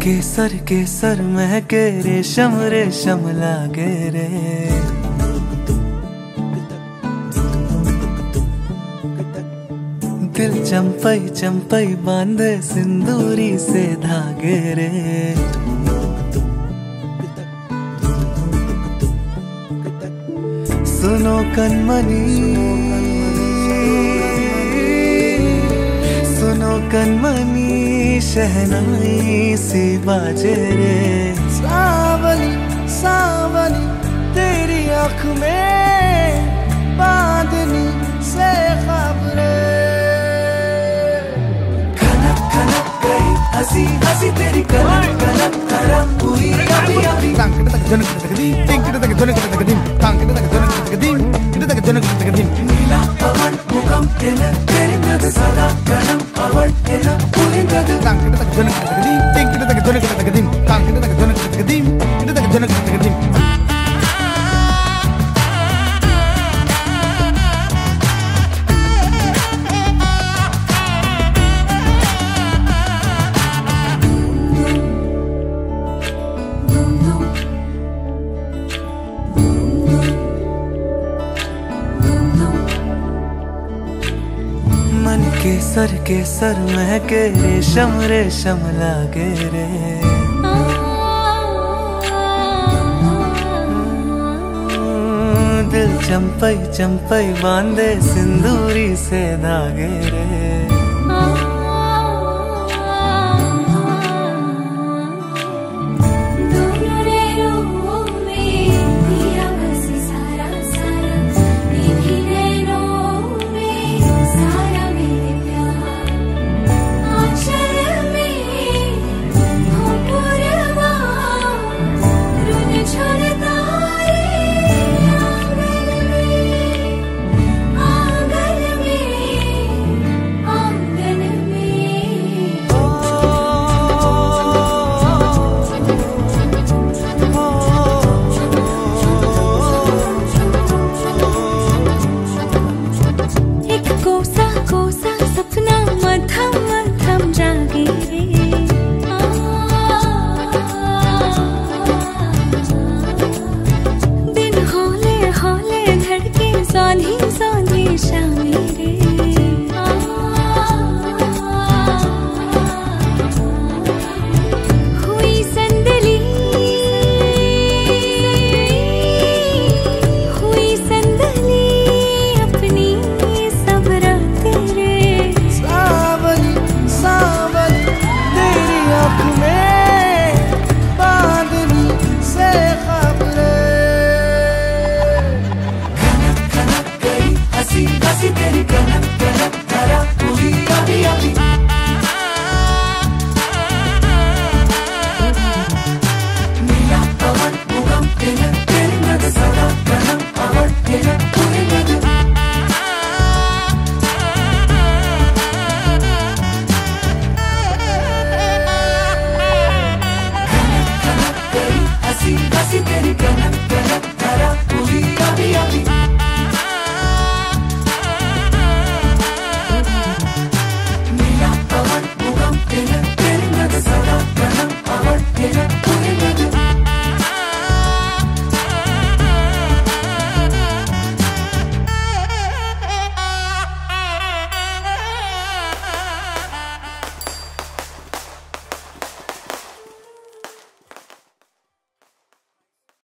केसर केसर महके रेशम रेशम लागे रे। दिल चंपई चंपई बांधे सिंदूरी से धागे रे। सुनो कनमनी सुनो कनमनी शहनाई सी बाजे रे। सावनी सावनी तेरी आँख में बांधनी से ख्वाब रे। खनक खनक गई हंसी हंसी तेरी कनक कनक तरफ हुई अभी अभी। नीला पवन मुखम तेरे मृद सदा गणम अवड़ पुलिंगद। मन केसर केसर महके रेशम रेशम लागे रे। दिल चंपई चंपई बांधे सिंदूरी से धागे रे।